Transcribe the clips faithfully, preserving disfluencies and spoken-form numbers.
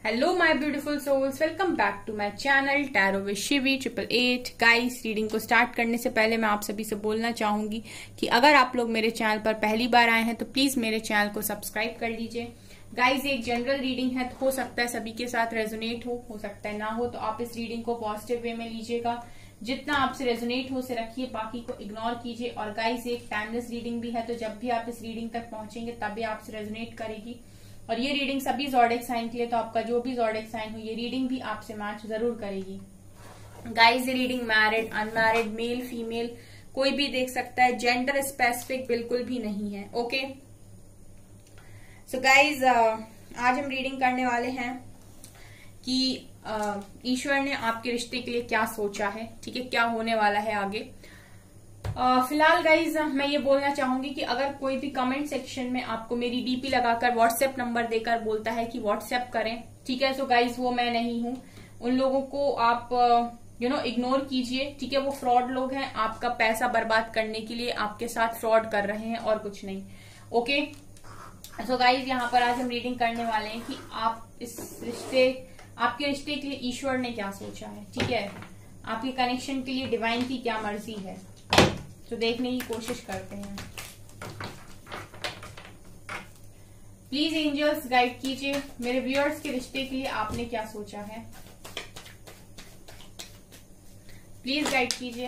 Hello my beautiful souls, welcome back to my channel tarot with Shivi triple eight. Guys, reading को start करने से पहले मैं आप सभी से बोलना चाहूंगी कि अगर आप लोग मेरे चैनल पर पहली बार आए हैं तो प्लीज मेरे चैनल को सब्सक्राइब कर लीजिए। गाइस, ये एक जनरल रीडिंग है, तो हो सकता है सभी के साथ रेजोनेट हो हो सकता है ना हो, तो आप इस रीडिंग को पॉजिटिव वे में लीजिएगा। जितना आपसे रेजोनेट हो उसे रखिए, बाकी को इग्नोर कीजिए। और गाइस, ये एक टाइमलेस रीडिंग भी है, तो जब भी आप इस रीडिंग तक पहुंचेंगे तभी आपसे रेजोनेट करेगी। और ये रीडिंग सभी ज़ोडिएक साइन के लिए, तो आपका जो भी ज़ोडिएक साइन हो ये रीडिंग भी आपसे मैच जरूर करेगी। गाइस, ये reading married, unmarried, male female कोई भी देख सकता है, जेंडर स्पेसिफिक बिल्कुल भी नहीं है। ओके, सो गाइस, आज हम रीडिंग करने वाले हैं कि uh, ईश्वर ने आपके रिश्ते के लिए क्या सोचा है। ठीक है, क्या होने वाला है आगे। Uh, फिलहाल गाइज मैं ये बोलना चाहूंगी कि अगर कोई भी कमेंट सेक्शन में आपको मेरी डीपी लगाकर व्हाट्सएप नंबर देकर बोलता है कि व्हाट्सएप करें, ठीक है, सो गाइज वो मैं नहीं हूं। उन लोगों को आप यू नो इग्नोर कीजिए। ठीक है, वो फ्रॉड लोग हैं, आपका पैसा बर्बाद करने के लिए आपके साथ फ्रॉड कर रहे हैं और कुछ नहीं। ओके, सो गाइज यहाँ पर आज हम रीडिंग करने वाले हैं कि आप इस रिश्ते आपके रिश्ते के लिए ईश्वर ने क्या सोचा है। ठीक है, आपके कनेक्शन के लिए डिवाइन की क्या मर्जी है, तो देखने की कोशिश करते हैं। प्लीज एंजल्स गाइड कीजिए मेरे व्यूअर्स के रिश्ते के लिए आपने क्या सोचा है। प्लीज गाइड कीजिए।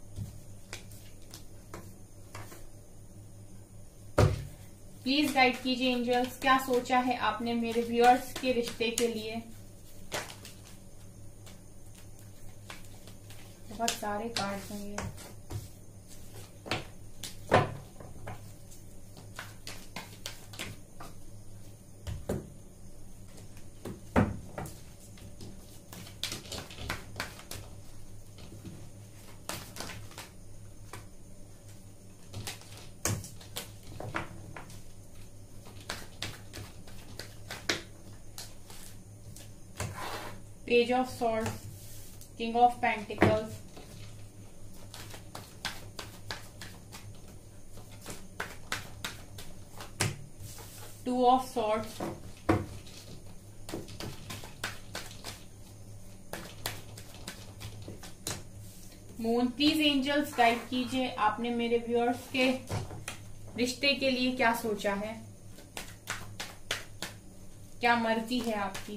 प्लीज गाइड कीजिए एंजल्स, क्या सोचा है आपने मेरे व्यूअर्स के रिश्ते के लिए। बहुत सारे कार्ड्स हैं ये। Page of Swords, King of Pentacles, Two of Swords, moon. Please angels guide कीजिए आपने मेरे व्यूअर्स के रिश्ते के लिए क्या सोचा है, क्या मर्जी है आपकी।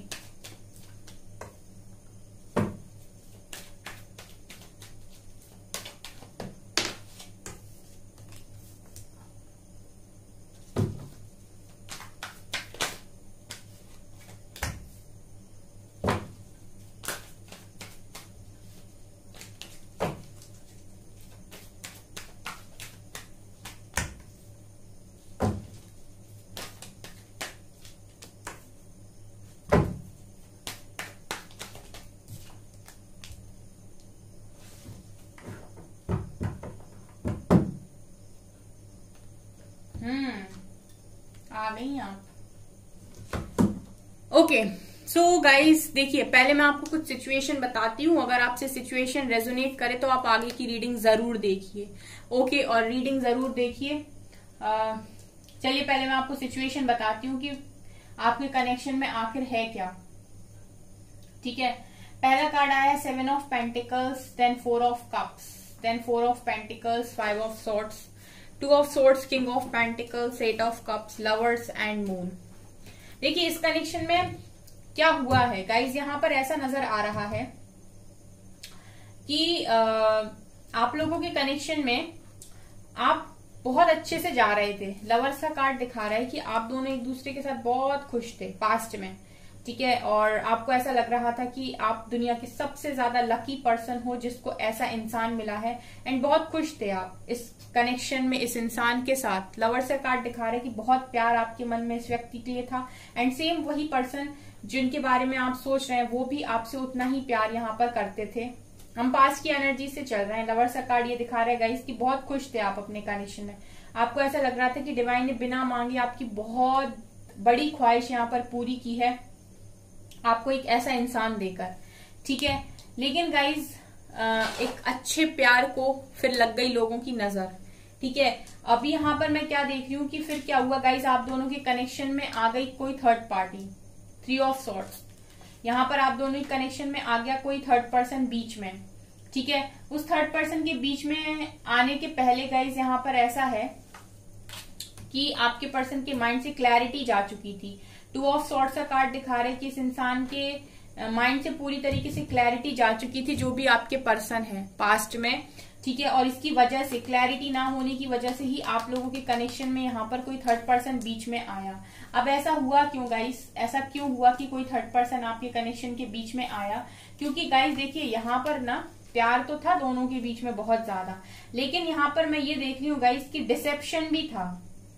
आ गई आप। ओके, सो गाइस देखिए, पहले मैं आपको कुछ सिचुएशन बताती हूँ। अगर आपसे सिचुएशन रेजोनेट करे तो आप आगे की रीडिंग जरूर देखिए। ओके, और रीडिंग जरूर देखिए। चलिए पहले मैं आपको सिचुएशन बताती हूँ कि आपके कनेक्शन में आखिर है क्या। ठीक है, पहला कार्ड आया है seven of pentacles, then four of cups, then four of pentacles, five of swords, two of swords, king of pentacles, eight of cups, lovers and moon. देखिए इस कनेक्शन में क्या हुआ है गाइज, यहाँ पर ऐसा नजर आ रहा है कि आ, आप लोगों के कनेक्शन में आप बहुत अच्छे से जा रहे थे। लवर्स का कार्ड दिखा रहा है कि आप दोनों एक दूसरे के साथ बहुत खुश थे पास्ट में। ठीक है, और आपको ऐसा लग रहा था कि आप दुनिया के सबसे ज्यादा लकी पर्सन हो जिसको ऐसा इंसान मिला है, एंड बहुत खुश थे आप इस कनेक्शन में इस इंसान के साथ। लवर्स का कार्ड दिखा रहा है कि बहुत प्यार आपके मन में इस व्यक्ति के लिए था, एंड सेम वही पर्सन जिनके बारे में आप सोच रहे हैं वो भी आपसे उतना ही प्यार यहाँ पर करते थे। हम पास की एनर्जी से चल रहे हैं। लवर्स का कार्ड ये दिखा रहा है गाइस कि बहुत खुश थे आप अपने कनेक्शन में। आपको ऐसा लग रहा था कि डिवाइन ने बिना मांगे आपकी बहुत बड़ी ख्वाहिश यहाँ पर पूरी की है, आपको एक ऐसा इंसान देकर। ठीक है, लेकिन गाइज एक अच्छे प्यार को फिर लग गई लोगों की नजर। ठीक है, अभी यहाँ पर मैं क्या देख रही हूँ कि फिर क्या हुआ गाइज, आप दोनों के कनेक्शन में आ गई कोई third party. Three of swords, यहाँ पर आप दोनों के कनेक्शन में आ गया कोई थर्ड पर्सन बीच में, ठीक है। उस थर्ड पर्सन के बीच में आने के पहले गाइज यहाँ पर ऐसा है कि आपके पर्सन के माइंड से क्लैरिटी जा चुकी थी। टू ऑफ सॉर्ड्स का कार्ड दिखा रहे कि इस इंसान के माइंड से पूरी तरीके से क्लैरिटी जा चुकी थी, जो भी आपके पर्सन है पास्ट में, ठीक है। और इसकी वजह से, क्लैरिटी ना होने की वजह से ही आप लोगों के कनेक्शन में यहाँ पर कोई थर्ड पर्सन बीच में आया। अब ऐसा हुआ क्यों गाइस, ऐसा क्यों हुआ कि कोई थर्ड पर्सन आपके कनेक्शन के बीच में आया? क्योंकि गाइस देखिए यहाँ पर ना प्यार तो था दोनों के बीच में बहुत ज्यादा, लेकिन यहाँ पर मैं ये देख रही हूँ गाइस कि डिसेप्शन भी था।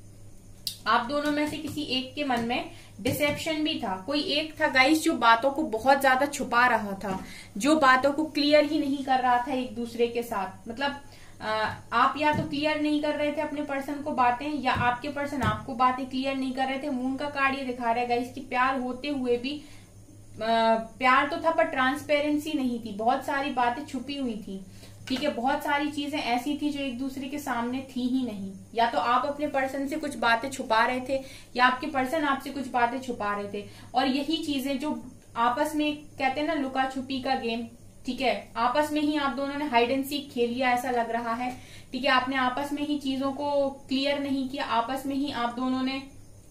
आप दोनों में से किसी एक के मन में डिसेप्शन भी था। कोई एक था गाइस जो बातों को बहुत ज्यादा छुपा रहा था, जो बातों को क्लियर ही नहीं कर रहा था एक दूसरे के साथ। मतलब आ, आप या तो क्लियर नहीं कर रहे थे अपने पर्सन को बातें, या आपके पर्सन आपको बातें क्लियर नहीं कर रहे थे। मून का कार्ड ये दिखा रहा है गाइस कि प्यार होते हुए भी आ, प्यार तो था पर ट्रांसपेरेंसी नहीं थी, बहुत सारी बातें छुपी हुई थी, ठीक है। बहुत सारी चीजें ऐसी थी जो एक दूसरे के सामने थी ही नहीं। या तो आप अपने पर्सन से कुछ बातें छुपा रहे थे, या आपके पर्सन आपसे कुछ बातें छुपा रहे थे। और यही चीजें जो आपस में कहते हैं ना लुका छुपी का गेम, ठीक है, आपस में ही आप दोनों ने हाइड एंड सीक खेल लिया ऐसा लग रहा है, ठीक है। आपने आपस में ही चीजों को क्लियर नहीं किया, आपस में ही आप दोनों ने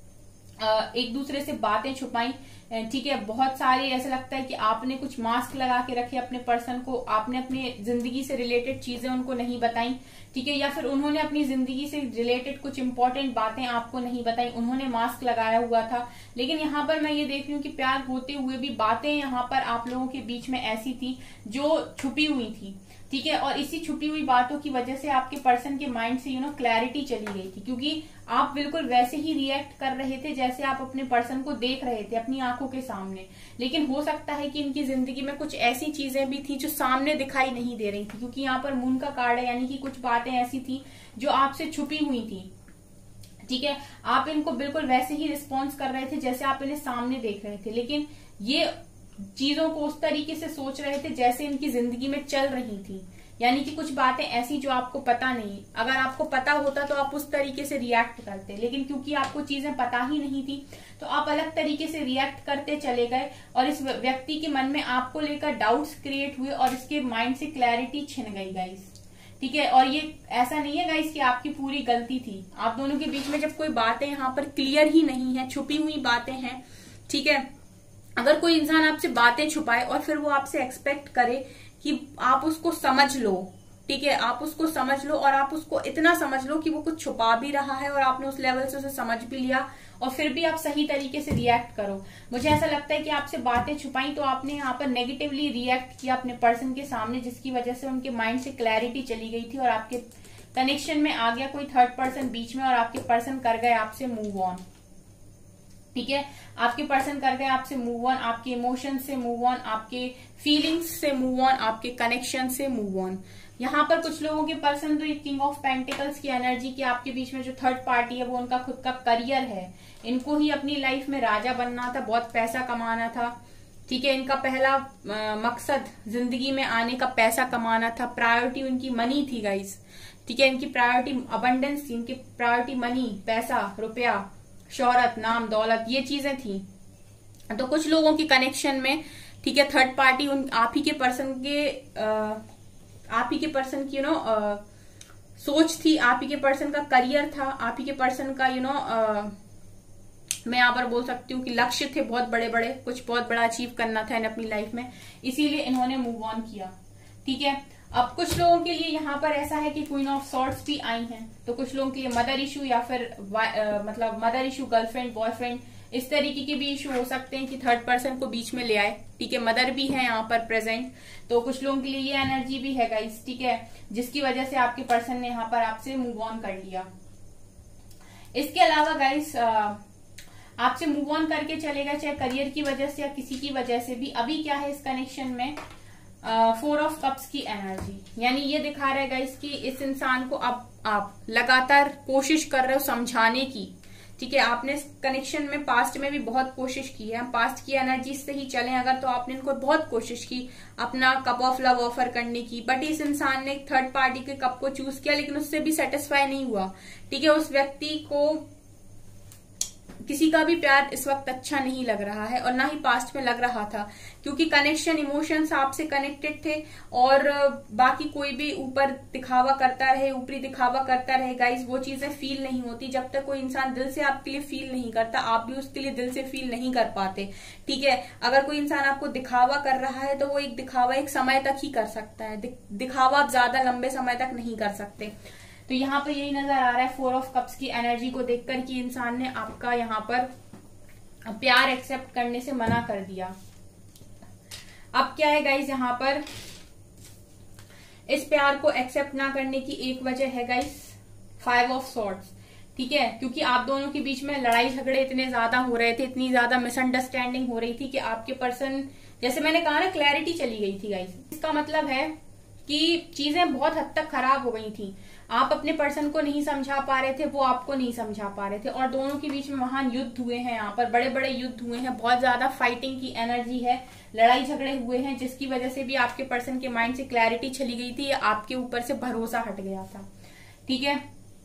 एक दूसरे से बातें छुपाई, ठीक है। बहुत सारे ऐसा लगता है कि आपने कुछ मास्क लगा के रखे अपने पर्सन को, आपने अपनी जिंदगी से रिलेटेड चीजें उनको नहीं बताई, ठीक है। या फिर उन्होंने अपनी जिंदगी से रिलेटेड कुछ इंपॉर्टेंट बातें आपको नहीं बताई, उन्होंने मास्क लगाया हुआ था। लेकिन यहाँ पर मैं ये देख रही हूँ कि प्यार होते हुए भी बातें यहाँ पर आप लोगों के बीच में ऐसी थी जो छुपी हुई थी, ठीक है। और इसी छुपी हुई बातों की वजह से आपके पर्सन के माइंड से यू नो क्लैरिटी चली गई थी, क्योंकि आप बिल्कुल वैसे ही रिएक्ट कर रहे थे जैसे आप अपने पर्सन को देख रहे थे अपनी आंखों के सामने। लेकिन हो सकता है कि इनकी जिंदगी में कुछ ऐसी चीजें भी थी जो सामने दिखाई नहीं दे रही थी, क्योंकि यहाँ पर मून का कार्ड है, यानी कि कुछ बातें ऐसी थी जो आपसे छुपी हुई थी, ठीक है। आप इनको बिल्कुल वैसे ही रिस्पॉन्स कर रहे थे जैसे आप इन्हें सामने देख रहे थे, लेकिन ये चीजों को उस तरीके से सोच रहे थे जैसे इनकी जिंदगी में चल रही थी। यानी कि कुछ बातें ऐसी जो आपको पता नहीं, अगर आपको पता होता तो आप उस तरीके से रिएक्ट करते, लेकिन क्योंकि आपको चीजें पता ही नहीं थी तो आप अलग तरीके से रिएक्ट करते चले गए, और इस व्यक्ति के मन में आपको लेकर डाउट्स क्रिएट हुए और इसके माइंड से क्लैरिटी छिन गई गाइस, ठीक है। और ये ऐसा नहीं है गाइस कि आपकी पूरी गलती थी। आप दोनों के बीच में जब कोई बातें यहाँ पर क्लियर ही नहीं है, छुपी हुई बातें हैं, ठीक है। अगर कोई इंसान आपसे बातें छुपाए और फिर वो आपसे एक्सपेक्ट करे कि आप उसको समझ लो, ठीक है, आप उसको समझ लो और आप उसको इतना समझ लो कि वो कुछ छुपा भी रहा है और आपने उस लेवल से उसे समझ भी लिया, और फिर भी आप सही तरीके से रिएक्ट करो। मुझे ऐसा लगता है कि आपसे बातें छुपाई तो आपने यहाँ पर नेगेटिवली रिएक्ट किया अपने पर्सन के सामने, जिसकी वजह से उनके माइंड से क्लैरिटी चली गई थी और आपके कनेक्शन में आ गया कोई थर्ड पर्सन बीच में, और आपके पर्सन कर गए आपसे मूव ऑन, ठीक है। आपके पर्सन कर गए आपसे मूव ऑन, आपके इमोशन से मूव ऑन, आपके फीलिंग्स से मूव ऑन, आपके कनेक्शन से मूव ऑन। यहाँ पर कुछ लोगों के पर्सन तो ये किंग ऑफ पेंटिकल्स की एनर्जी की आपके बीच में जो थर्ड पार्टी है वो उनका खुद का करियर है, इनको ही अपनी लाइफ में राजा बनना था, बहुत पैसा कमाना था, ठीक है। इनका पहला आ, मकसद जिंदगी में आने का पैसा कमाना था, प्रायोरिटी उनकी मनी थी गाइस, ठीक है। इनकी प्रायोरिटी अबंडेंस थी, इनकी प्रायोरिटी मनी, पैसा, रुपया, शोहरत, नाम, दौलत, ये चीजें थी। तो कुछ लोगों की कनेक्शन में, ठीक है, थर्ड पार्टी उन आप ही के पर्सन के आ, आप ही के पर्सन की यू नो सोच थी, आप ही के पर्सन का करियर था, आप ही के पर्सन का यू नो मैं यहाँ पर बोल सकती हूँ कि लक्ष्य थे बहुत बड़े बड़े, कुछ बहुत बड़ा अचीव करना था इन्हें अपनी लाइफ में, इसीलिए इन्होंने मूव ऑन किया, ठीक है। अब कुछ लोगों के लिए यहाँ पर ऐसा है कि क्वीन ऑफ सॉर्ड्स भी आई हैं, तो कुछ लोगों के लिए मदर इशू या फिर आ, मतलब मदर इशू, गर्लफ्रेंड, बॉयफ्रेंड, इस तरीके के भी इशू हो सकते हैं कि थर्ड पर्सन को बीच में ले आए, ठीक है। मदर भी है यहाँ पर प्रेजेंट, तो कुछ लोगों के लिए ये एनर्जी भी है गाइस, ठीक है, जिसकी वजह से आपके पर्सन ने यहाँ पर आपसे मूव ऑन कर लिया। इसके अलावा गाइस आपसे मूव ऑन करके चले गए, चाहे करियर की वजह से या किसी की वजह से भी। अभी क्या है इस कनेक्शन में, फोर ऑफ कप्स की एनर्जी, यानी ये दिखा रहा है गाइस कि इस इंसान को अब आप लगातार कोशिश कर रहे हो समझाने की, ठीक है। आपने कनेक्शन में पास्ट में भी बहुत कोशिश की है, हम पास्ट की एनर्जी से ही चलें अगर, तो आपने इनको बहुत कोशिश की अपना कप ऑफ लव ऑफर करने की, बट इस इंसान ने थर्ड पार्टी के कप को चूज किया, लेकिन उससे भी सेटिस्फाई नहीं हुआ, ठीक है। उस व्यक्ति को किसी का भी प्यार इस वक्त अच्छा नहीं लग रहा है और ना ही पास्ट में लग रहा था, क्योंकि कनेक्शन, इमोशंस आपसे कनेक्टेड थे और बाकी कोई भी ऊपर दिखावा करता रहे, ऊपरी दिखावा करता रहे गाइस, वो चीजें फील नहीं होती। जब तक कोई इंसान दिल से आपके लिए फील नहीं करता, आप भी उसके लिए दिल से फील नहीं कर पाते। ठीक है, अगर कोई इंसान आपको दिखावा कर रहा है तो वो एक दिखावा एक समय तक ही कर सकता है, दिखावा आप ज्यादा लंबे समय तक नहीं कर सकते। तो यहाँ पर यही नजर आ रहा है फोर ऑफ कप्स की एनर्जी को देखकर कि इंसान ने आपका यहाँ पर प्यार एक्सेप्ट करने से मना कर दिया। अब क्या है गाइस, यहाँ पर इस प्यार को एक्सेप्ट ना करने की एक वजह है गाइस फाइव ऑफ सॉर्ड्स। ठीक है, क्योंकि आप दोनों के बीच में लड़ाई झगड़े इतने ज्यादा हो रहे थे, इतनी ज्यादा मिसअंडरस्टैंडिंग हो रही थी कि आपके पर्सन, जैसे मैंने कहा ना, क्लैरिटी चली गई थी गाइस। इसका मतलब है कि चीजें बहुत हद तक खराब हो गई थी। आप अपने पर्सन को नहीं समझा पा रहे थे, वो आपको नहीं समझा पा रहे थे और दोनों के बीच में महान युद्ध हुए हैं। यहाँ पर बड़े बड़े युद्ध हुए हैं, बहुत ज्यादा फाइटिंग की एनर्जी है, लड़ाई झगड़े हुए हैं, जिसकी वजह से भी आपके पर्सन के माइंड से क्लैरिटी चली गई थी, आपके ऊपर से भरोसा हट गया था। ठीक है,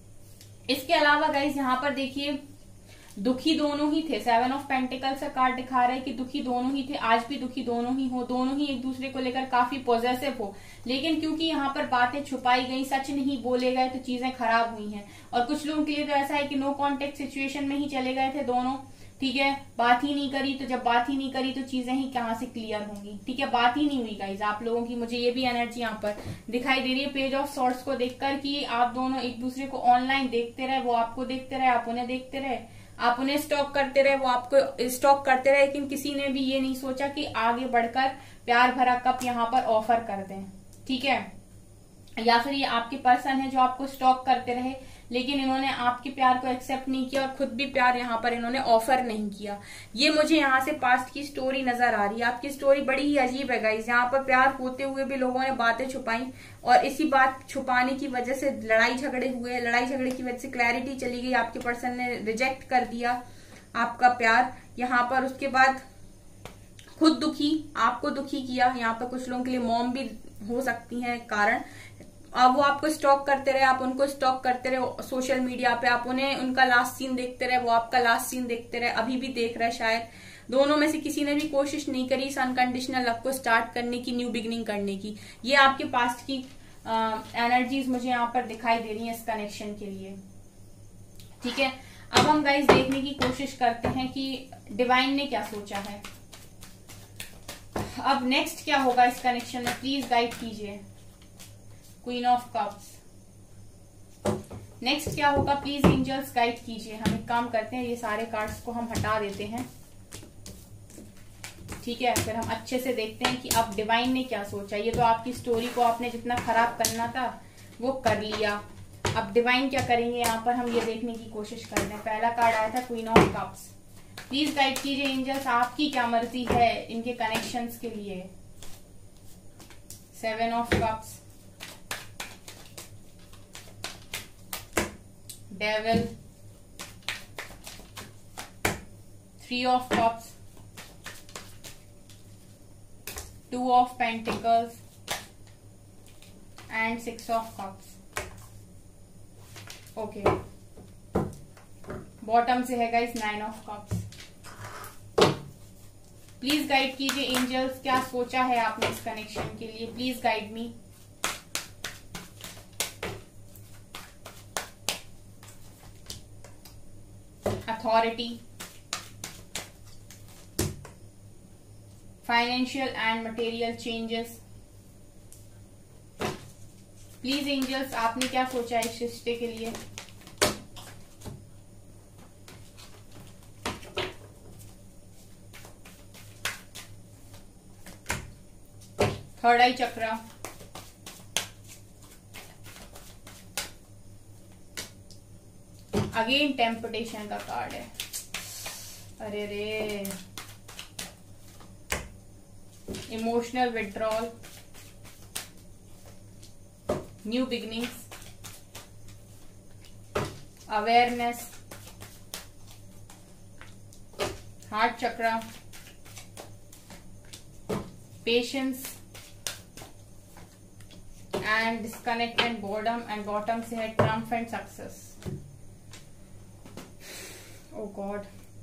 इसके अलावा गाइस यहाँ पर देखिए दुखी दोनों ही थे। सेवन ऑफ पेंटिकल्स का कार्ड दिखा रहा है कि दुखी दोनों ही थे, आज भी दुखी दोनों ही हो, दोनों ही एक दूसरे को लेकर काफी पॉजिटिव हो, लेकिन क्योंकि यहाँ पर बातें छुपाई गई, सच नहीं बोले गए, तो चीजें खराब हुई हैं। और कुछ लोगों के लिए तो ऐसा है कि नो कॉन्टेक्ट सिचुएशन में ही चले गए थे दोनों। ठीक है, बात ही नहीं करी, तो जब बात ही नहीं करी तो चीजें ही कहाँ से क्लियर होंगी। ठीक है, बात ही नहीं हुई गाइज आप लोगों की। मुझे ये भी एनर्जी यहाँ पर दिखाई दे रही है पेज ऑफ सॉर्ड्स को देखकर कि आप दोनों एक दूसरे को ऑनलाइन देखते रहे, वो आपको देखते रहे, आप उन्हें देखते रहे, आप उन्हें स्टॉक करते रहे, वो आपको स्टॉक करते रहे, लेकिन किसी ने भी ये नहीं सोचा कि आगे बढ़कर प्यार भरा कप यहाँ पर ऑफर कर दें। ठीक है, या फिर ये आपके पर्सन है जो आपको स्टॉक करते रहे, लेकिन इन्होंने आपके प्यार को एक्सेप्ट नहीं किया और खुद भी प्यार यहाँ पर इन्होंने ऑफर नहीं किया। ये मुझे यहाँ से पास्ट की स्टोरी नजर आ रही है। आपकी स्टोरी बड़ी ही अजीब है गाइस। यहाँ पर प्यार होते हुए भी लोगों ने बातें छुपाई और इसी बात छुपाने की वजह से लड़ाई झगड़े हुए, लड़ाई झगड़े की वजह से क्लैरिटी चली गई, आपके पर्सन ने रिजेक्ट कर दिया आपका प्यार यहाँ पर। उसके बाद खुद दुखी, आपको दुखी किया। यहाँ पर कुछ लोगों के लिए मॉम भी हो सकती है कारण। अब वो आपको स्टॉक करते रहे, आप उनको स्टॉक करते रहे सोशल मीडिया पे, आप उन्हें उनका लास्ट सीन देखते रहे, वो आपका लास्ट सीन देखते रहे, अभी भी देख रहे शायद। दोनों में से किसी ने भी कोशिश नहीं करी इस अनकंडीशनल लव को स्टार्ट करने की, न्यू बिगिनिंग करने की। ये आपके पास्ट की एनर्जीज मुझे यहाँ पर दिखाई दे रही है इस कनेक्शन के लिए। ठीक है, अब हम गाइस देखने की कोशिश करते हैं कि डिवाइन ने क्या सोचा है। अब नेक्स्ट क्या होगा इस कनेक्शन में, प्लीज गाइड कीजिए। क्वीन ऑफ कप्स, नेक्स्ट क्या होगा प्लीज एंजल्स गाइड कीजिए। हम एक काम करते हैं, ये सारे कार्ड्स को हम हटा देते हैं। ठीक है, फिर हम अच्छे से देखते हैं कि अब डिवाइन ने क्या सोचा। ये तो आपकी स्टोरी को आपने जितना खराब करना था वो कर लिया, अब डिवाइन क्या करेंगे यहाँ पर हम ये देखने की कोशिश कर रहे हैं। पहला कार्ड आया था queen of cups. Please guide कीजिए एंजल्स, आपकी क्या मर्जी है इनके कनेक्शंस के लिए। Seven of cups, devil, three of cups, two of pentacles and six of cups. Okay, bottom से है guys nine of cups. Please guide कीजिए एंजल्स, क्या सोचा है आपने इस कनेक्शन के लिए। Please guide me. Authority, financial and material changes. Please angels, आपने क्या सोचा है इस रिश्ते के लिए। Third eye chakra, again temptation का कार्ड है। अरे रे, emotional withdrawal, new beginnings, awareness, heart chakra, patience and disconnect and boredom, and bottom से है triumph and success. Oh God,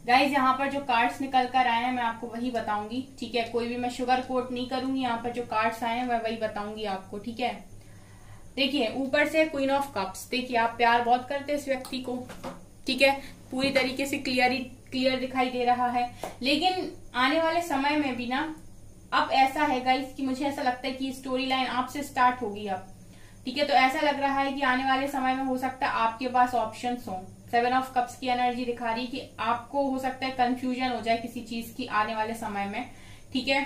guys यहाँ पर जो कार्ड्स निकल कर आए हैं मैं आपको वही बताऊंगी, ठीक है। कोई भी मैं शुगर कोट नहीं करूंगी, यहाँ पर जो कार्ड्स आए हैं मैं वही बताऊंगी आपको, ठीक है। देखिए ऊपर से क्वीन ऑफ कप्स, देखिए आप प्यार बहुत करते हैं इस व्यक्ति को, ठीक है, पूरी तरीके से क्लियर क्लियर दिखाई दे रहा है। लेकिन आने वाले समय में भी ना अब ऐसा है गाइस कि मुझे ऐसा लगता है कि स्टोरी लाइन आपसे स्टार्ट होगी अब, ठीक है। तो ऐसा लग रहा है कि आने वाले समय में हो सकता है आपके पास ऑप्शंस हो। सेवन ऑफ कप्स की एनर्जी दिखा रही है कि आपको हो सकता है कंफ्यूजन हो जाए किसी चीज की आने वाले समय में, ठीक है,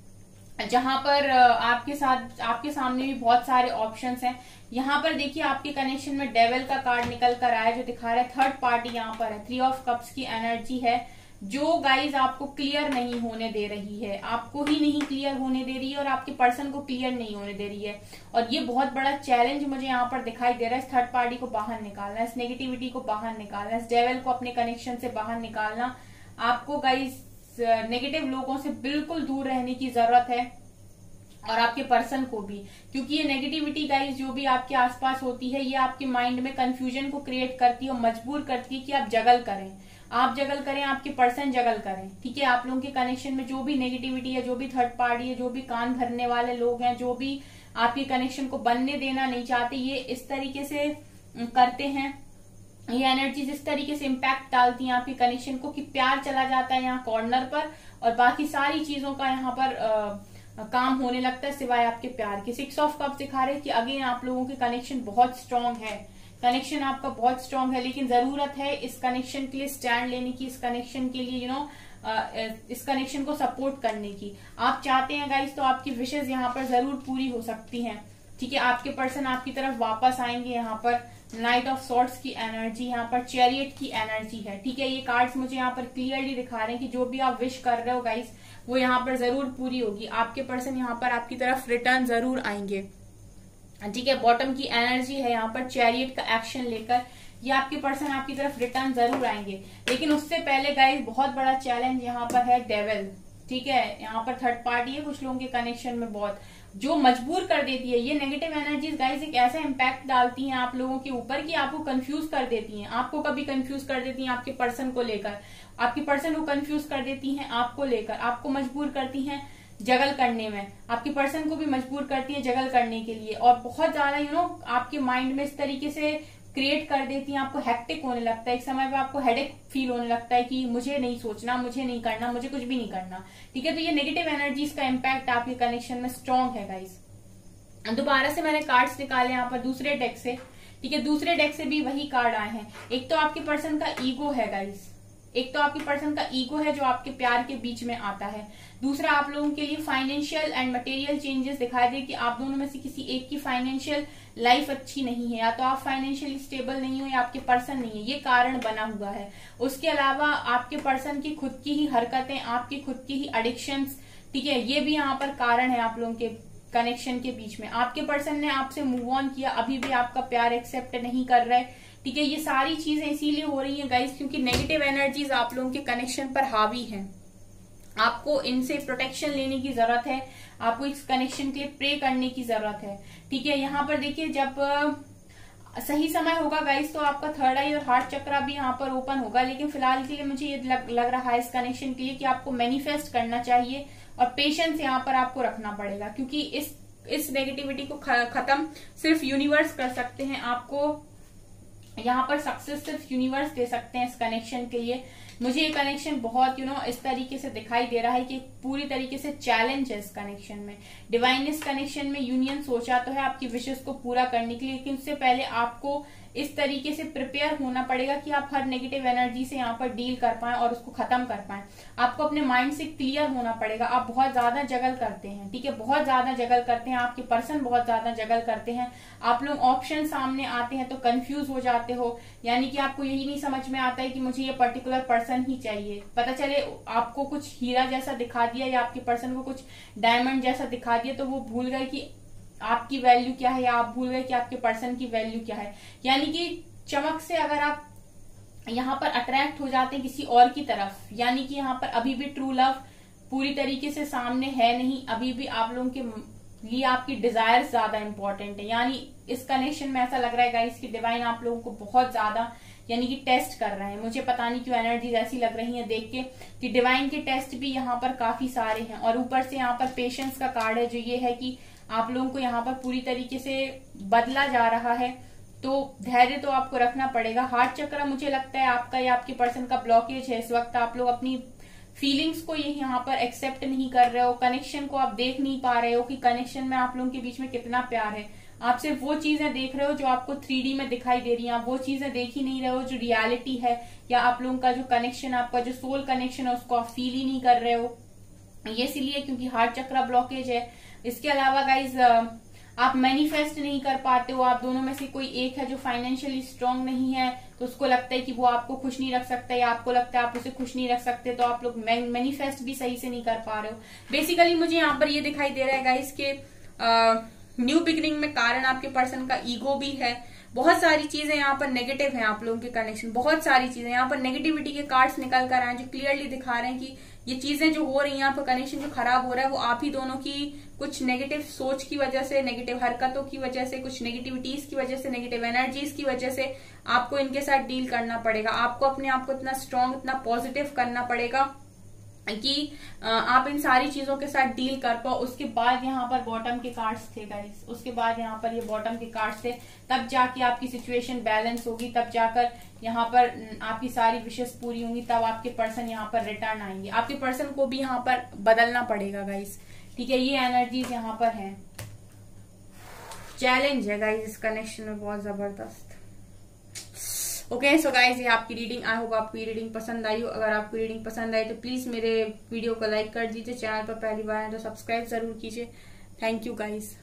जहां पर आपके साथ आपके सामने भी बहुत सारे ऑप्शंस हैं। यहाँ पर देखिए आपके कनेक्शन में डेविल का कार्ड निकल कर आया जो दिखा रहा है थर्ड पार्टी यहाँ पर है। थ्री ऑफ कप्स की एनर्जी है जो गाइज आपको क्लियर नहीं होने दे रही है, आपको ही नहीं क्लियर होने दे रही है और आपके पर्सन को क्लियर नहीं होने दे रही है। और ये बहुत बड़ा चैलेंज मुझे यहाँ पर दिखाई दे रहा है, इस थर्ड पार्टी को बाहर निकालना, इस नेगेटिविटी को बाहर निकालना, इस डेविल को अपने कनेक्शन से बाहर निकालना। आपको गाइज नेगेटिव लोगों से बिल्कुल दूर रहने की जरूरत है और आपके पर्सन को भी, क्योंकि ये नेगेटिविटी गाइज जो भी आपके आसपास होती है ये आपके माइंड में कंफ्यूजन को क्रिएट करती है और मजबूर करती है कि आप जगल करें, आप जगल करें, आपके पर्सन जगल करें, ठीक है। आप लोगों के कनेक्शन में जो भी नेगेटिविटी है, जो भी थर्ड पार्टी है, जो भी कान भरने वाले लोग हैं, जो भी आपके कनेक्शन को बनने देना नहीं चाहते, ये इस तरीके से करते हैं, ये एनर्जीज इस तरीके से इम्पैक्ट डालती हैं आपके कनेक्शन को कि प्यार चला जाता है यहाँ कॉर्नर पर और बाकी सारी चीजों का यहाँ पर आ, काम होने लगता है सिवाय आपके प्यार के। सिक्स ऑफ कप्स दिखा रहे हैं कि अगेन आप लोगों के कनेक्शन बहुत स्ट्रांग है, कनेक्शन आपका बहुत स्ट्रांग है, लेकिन जरूरत है इस कनेक्शन के लिए स्टैंड लेने की, इस कनेक्शन के लिए यू नो इस कनेक्शन को सपोर्ट करने की। आप चाहते हैं गाइस तो आपकी विशेष यहाँ पर जरूर पूरी हो सकती हैं, ठीक है। आपके पर्सन आपकी तरफ वापस आएंगे। यहाँ पर नाइट ऑफ सॉर्ड्स की एनर्जी, यहाँ पर चैरियट की एनर्जी है, ठीक है। ये कार्ड्स मुझे यहाँ पर क्लियरली दिखा रहे हैं कि जो भी आप विश कर रहे हो गाइस वो यहाँ पर जरूर पूरी होगी। आपके पर्सन यहाँ पर आपकी तरफ रिटर्न जरूर आएंगे, ठीक है। बॉटम की एनर्जी है यहाँ पर चैरियट का एक्शन लेकर, ये आपके पर्सन आपकी तरफ रिटर्न जरूर आएंगे। लेकिन उससे पहले गाइस बहुत बड़ा चैलेंज यहाँ पर है डेविल, ठीक है। यहाँ पर थर्ड पार्टी है कुछ लोगों के कनेक्शन में बहुत, जो मजबूर कर देती है। ये नेगेटिव एनर्जीज गाइस एक ऐसा इम्पैक्ट डालती हैं आप लोगों के ऊपर कि आपको कंफ्यूज कर देती हैं, आपको कभी कंफ्यूज कर देती हैं आपके पर्सन को लेकर, आपके पर्सन को कंफ्यूज कर देती हैं आपको लेकर, आपको मजबूर करती हैं जगल करने में, आपके पर्सन को भी मजबूर करती है जगल करने के लिए और बहुत ज्यादा यू नो आपके माइंड में इस तरीके से क्रिएट कर देती हैं, आपको हेक्टिक होने लगता है, एक समय पे आपको हेडेक फील होने लगता है कि मुझे नहीं सोचना, मुझे नहीं करना, मुझे कुछ भी नहीं करना, ठीक है। तो ये नेगेटिव एनर्जीज का इम्पैक्ट आपके कनेक्शन में स्ट्रांग है गाइस। दोबारा से मैंने कार्ड्स निकाले यहाँ पर दूसरे डेक से, ठीक है। दूसरे डेक से भी वही कार्ड आए हैं। एक तो आपके पर्सन का ईगो है गाइस, एक तो आपके पर्सन का ईगो है जो आपके प्यार के बीच में आता है। दूसरा आप लोगों के लिए फाइनेंशियल एंड मटेरियल चेंजेस दिखाई दे कि आप दोनों में से किसी एक की फाइनेंशियल लाइफ अच्छी नहीं है, या तो आप फाइनेंशियली स्टेबल नहीं हो या आपके पर्सन नहीं है, ये कारण बना हुआ है। उसके अलावा आपके पर्सन की खुद की ही हरकतें, आपकी खुद की ही एडिक्शंस, ठीक है, ये भी यहाँ पर कारण है आप लोगों के कनेक्शन के बीच में। आपके पर्सन ने आपसे मूव ऑन किया, अभी भी आपका प्यार एक्सेप्ट नहीं कर रहे, ठीक है। ये सारी चीजें इसीलिए हो रही हैं गाइस क्योंकि नेगेटिव एनर्जीज आप लोगों के कनेक्शन पर हावी हैं। आपको इनसे प्रोटेक्शन लेने की जरूरत है, आपको इस कनेक्शन के लिए प्रे करने की जरूरत है, ठीक है। यहाँ पर देखिए जब सही समय होगा गाइस तो आपका थर्ड आई और हार्ट चक्रा भी यहाँ पर ओपन होगा, लेकिन फिलहाल के लिए मुझे ये लग, लग रहा है इस कनेक्शन के लिए कि आपको मैनिफेस्ट करना चाहिए और पेशेंस यहाँ पर आपको रखना पड़ेगा, क्योंकि इस इस नेगेटिविटी को खत्म सिर्फ यूनिवर्स कर सकते हैं। आपको यहाँ पर सक्सेस सिर्फ यूनिवर्स दे सकते हैं इस कनेक्शन के लिए। मुझे ये कनेक्शन बहुत यू नो इस तरीके से दिखाई दे रहा है कि पूरी तरीके से चैलेंज है इस कनेक्शन में। डिवाइन इस कनेक्शन में यूनियन सोचा तो है आपकी विशेष को पूरा करने के लिए, लेकिन उससे पहले आपको इस तरीके से प्रिपेयर होना पड़ेगा कि आप हर नेगेटिव एनर्जी से यहाँ पर डील कर पाएं और उसको खत्म कर पाएं। आपको अपने माइंड से क्लियर होना पड़ेगा। आप बहुत ज्यादा जगल करते हैं, ठीक है, बहुत ज्यादा जगल करते हैं, आपके पर्सन बहुत ज्यादा जगल करते हैं। आप लोग ऑप्शन सामने आते हैं तो कंफ्यूज हो जाते हो, यानी कि आपको यही नहीं समझ में आता है कि मुझे ये पर्टिकुलर पर्सन ही चाहिए। पता चले आपको कुछ हीरा जैसा दिखा दिया या आपके पर्सन को कुछ डायमंड जैसा दिखा दिया तो वो भूल गए कि आपकी वैल्यू क्या है, या आप भूल गए कि आपके पर्सन की वैल्यू क्या है। यानी कि चमक से अगर आप यहाँ पर अट्रैक्ट हो जाते हैं किसी और की तरफ, यानी कि यहाँ पर अभी भी ट्रू लव पूरी तरीके से सामने है नहीं, अभी भी आप लोगों के लिए आपकी डिजायर ज्यादा इंपॉर्टेंट है। यानी इस कनेक्शन में ऐसा लग रहा है गाइस कि डिवाइन आप लोगों को बहुत ज्यादा यानी कि टेस्ट कर रहे हैं। मुझे पता नहीं क्यों एनर्जीज ऐसी लग रही है देख के कि डिवाइन के टेस्ट भी यहाँ पर काफी सारे हैं। और ऊपर से यहाँ पर पेशेंस का कार्ड है, जो ये है कि आप लोगों को यहाँ पर पूरी तरीके से बदला जा रहा है, तो धैर्य तो आपको रखना पड़ेगा। हार्ट चक्र मुझे लगता है आपका या आपके पर्सन का ब्लॉकेज है इस वक्त। आप लोग अपनी फीलिंग्स को ये यहाँ पर एक्सेप्ट नहीं कर रहे हो, कनेक्शन को आप देख नहीं पा रहे हो कि कनेक्शन में आप लोगों के बीच में कितना प्यार है। आप सिर्फ वो चीजें देख रहे हो जो आपको थ्री डी में दिखाई दे रही हैं, आप वो चीजें देख ही नहीं रहे हो जो रियलिटी है, या आप लोगों का जो कनेक्शन, आपका जो सोल कनेक्शन है उसको आप फील ही नहीं कर रहे हो। ये इसीलिए क्योंकि हार्ट चक्र ब्लॉकेज है। इसके अलावा गाइज आप मैनिफेस्ट नहीं कर पाते हो। आप दोनों में से कोई एक है जो फाइनेंशियली स्ट्रांग नहीं है, तो उसको लगता है कि वो आपको खुश नहीं रख सकता, या आपको लगता है आप उसे खुश नहीं रख सकते, तो आप लोग मैनिफेस्ट भी सही से नहीं कर पा रहे हो। बेसिकली मुझे यहाँ पर ये दिखाई दे रहा है गाइस के न्यू बिगिनिंग में कारण आपके पर्सन का ईगो भी है। बहुत सारी चीजें यहाँ पर नेगेटिव है आप लोगों के कनेक्शन, बहुत सारी चीजें यहाँ पर नेगेटिविटी के कार्ड्स निकल कर आए जो क्लियरली दिखा रहे हैं कि ये चीजें जो हो रही हैं, आपका कनेक्शन जो खराब हो रहा है वो आप ही दोनों की कुछ नेगेटिव सोच की वजह से, नेगेटिव हरकतों की वजह से, कुछ नेगेटिविटीज की वजह से, नेगेटिव एनर्जीज की वजह से आपको इनके साथ डील करना पड़ेगा। आपको अपने आप को इतना स्ट्रांग, इतना पॉजिटिव करना पड़ेगा कि आप इन सारी चीजों के साथ डील कर पाओ। उसके बाद यहाँ पर बॉटम के कार्ड्स थे गाइस, उसके बाद यहाँ पर ये बॉटम के कार्ड्स थे, तब जाके आपकी सिचुएशन बैलेंस होगी, तब जाकर यहाँ पर आपकी सारी विशेष पूरी होंगी, तब आपके पर्सन यहाँ पर रिटर्न आएंगे। आपके पर्सन को भी यहाँ पर बदलना पड़ेगा गाइस, ठीक है। ये एनर्जीज यहाँ पर है, चैलेंज है गाइस इस कनेक्शन में बहुत जबरदस्त। ओके सो गाइज, ये आपकी रीडिंग, आई होप आपको रीडिंग पसंद आई हो। अगर आपको रीडिंग पसंद आई तो प्लीज मेरे वीडियो को लाइक कर दीजिए, चैनल पर पहली बार है तो सब्सक्राइब जरूर कीजिए। Thank you guys.